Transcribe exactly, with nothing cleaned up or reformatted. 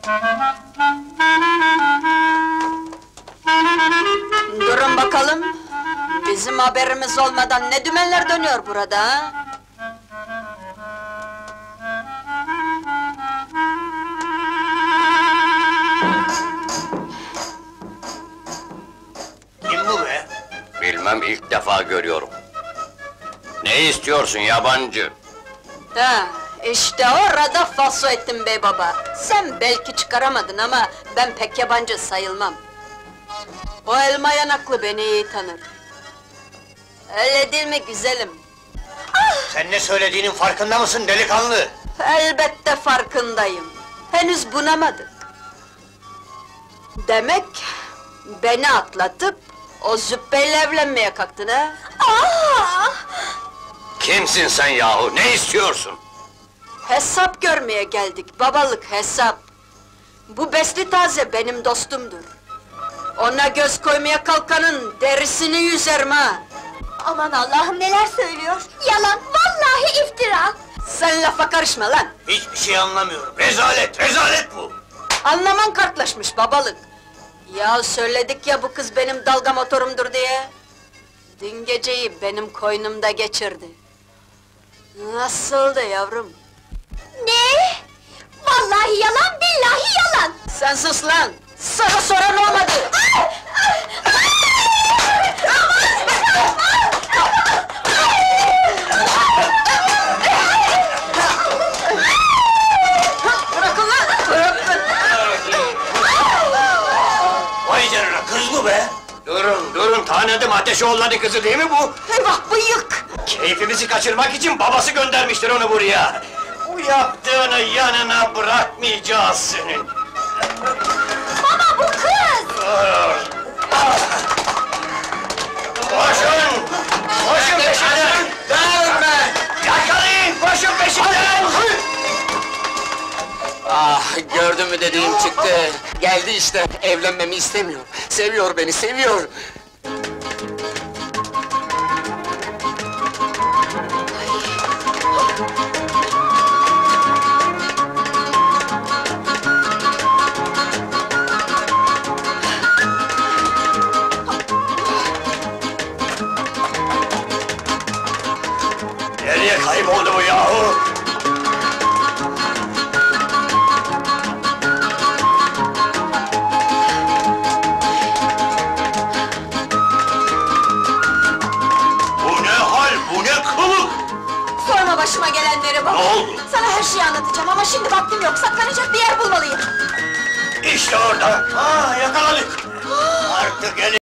Durun bakalım! Bizim haberimiz olmadan ne dümenler dönüyor burada, ha? Kim bu be? Bilmem, ilk defa görüyorum. Ne istiyorsun yabancı? Ha, işte orada falso ettin bey baba! Sen belki çıkaramadın ama ben pek yabancı sayılmam. O elma yanaklı beni iyi tanır. Öyle değil mi güzelim? Sen ne söylediğinin farkında mısın delikanlı? Elbette farkındayım. Henüz bunamadık. Demek beni atlatıp o züppeyle evlenmeye kalktın ha? Aa! Kimsin sen yahu, ne istiyorsun? Hesap görmeye geldik, babalık hesap. Bu besli taze benim dostumdur. Ona göz koymaya kalkanın derisini yüzerim ha! Aman Allah'ım, neler söylüyor! Yalan, vallahi iftira! Sen lafa karışma lan! Hiçbir şey anlamıyorum. Rezalet, rezalet bu! Anlaman kartlaşmış babalık! Ya söyledik ya bu kız benim dalga motorumdur diye! Dün geceyi benim koynumda geçirdi. Nasıldı yavrum? Ne? Vallahi yalan, billahi yalan! Sen sus lan! Sana soran olmadı! Bırakın lan! Bırakın! Vay canına, kız bu be! Durun, durun, tanıdım, Ateşoğulları kızı değil mi bu? Eyvah bıyık! Keyfimizi kaçırmak için babası göndermiştir onu buraya! Bu yaptığını yanına bırakmayacağız senin! Baba, bu kız! Koşun! Koşun peşinden! Dağılma! Yakalayın, koşun peşinden! Ah, gördün mü dediğim çıktı. Geldi işte, evlenmemi istemiyor. Seviyor beni, seviyor. Nereye kayboldu bu yahu? Bu ne hal, bu ne kılık? Sorma başıma gelenleri baba! Ne oldu? Sana her şeyi anlatacağım ama şimdi vaktim yok, saklanacak bir yer bulmalıyım! İşte orada! Ah, yakaladık! Artık eli